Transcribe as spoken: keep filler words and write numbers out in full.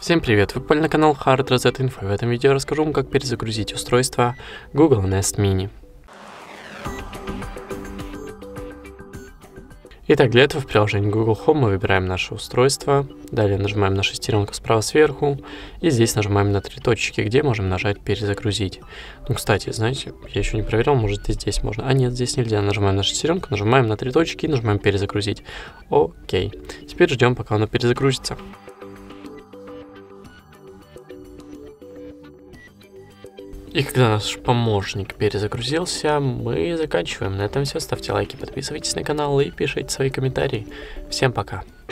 Всем привет, вы попали на канал Hard Reset Info. В этом видео я расскажу вам, как перезагрузить устройство Google Nest Mini. Итак, для этого в приложении Google Home мы выбираем наше устройство, далее нажимаем на шестеренку справа сверху, и здесь нажимаем на три точки, где можем нажать «Перезагрузить». Ну, кстати, знаете, я еще не проверял, может и здесь можно. А нет, здесь нельзя. Нажимаем на шестеренку, нажимаем на три точки и нажимаем «Перезагрузить». Окей. Теперь ждем, пока оно перезагрузится. И когда наш помощник перезагрузился, мы заканчиваем. На этом все. Ставьте лайки, подписывайтесь на канал и пишите свои комментарии. Всем пока!